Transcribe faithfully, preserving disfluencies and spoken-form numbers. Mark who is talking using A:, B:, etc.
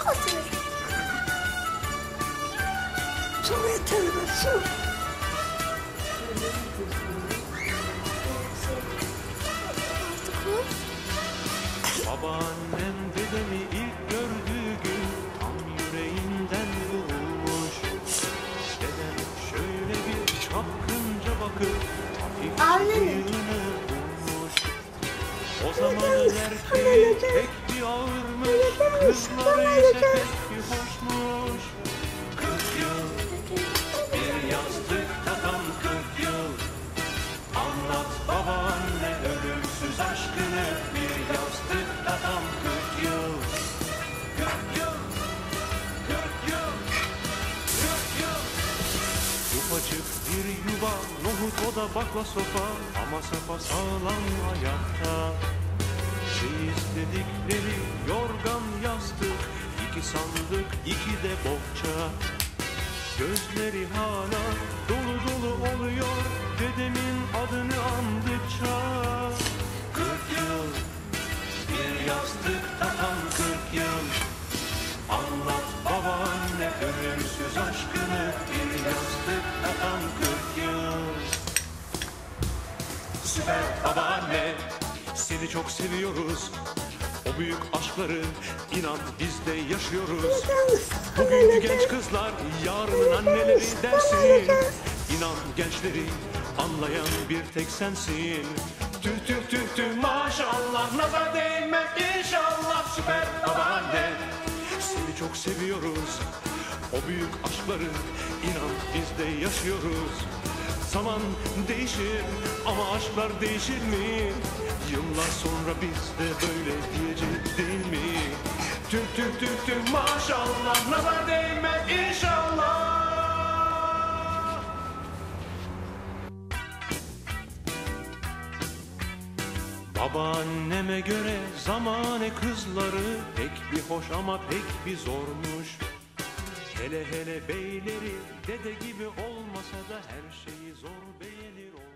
A: Otur. Çok yeter be, çok.
B: Babaannem dedemi ilk gördüğü gün tam yüreğinden vurulmuş. Dedem şöyle bir çapkınca bakıp hafif bıyığını vurmuş. O zamanın erkeği pek bir ağırmış, kızları ise pek bir hoşmuş. Kırk yıl bir yastıkta, tam kırk yıl. Anlat babaanne ölümsüz aşkını, bir yastıkta tam kırk yıl. Kırk yıl, kırk yıl, kırk yıl. Ufacık bir yuva, nohut oda bakla sofa, ama sapasağlam ayakta. Çeyiz dedikleri yorgan yastık, iki sandık, iki de bohça. Gözleri hala dolu dolu oluyor dedemin adını andıkça. Kırk yıl bir yastıkta, tam kırk yıl. Anlat babaanne ölümsüz aşkını, bir yastıkta tam kırk yıl. Süper babaanne, seni çok seviyoruz. O büyük aşkları inan biz de yaşıyoruz. Bugünkü genç kızlar yarının anneleri dersin. İnan gençleri anlayan bir tek sensin. Tüh tüh tüh tüh maşallah, nazar değmez inşallah. Süper babaanne, seni çok seviyoruz. O büyük aşkları inan biz de yaşıyoruz. Zaman değişir ama aşklar değişir mi? Yıllar sonra biz de böyle diyecek değil mi? Tüh tüh tüh tüh maşallah, nazar değmez inşallah. Babaanneme göre zamane kızları pek bir hoş ama pek bir zormuş. Hele hele beyleri dede gibi olmasa da her şeyi zor beğenir.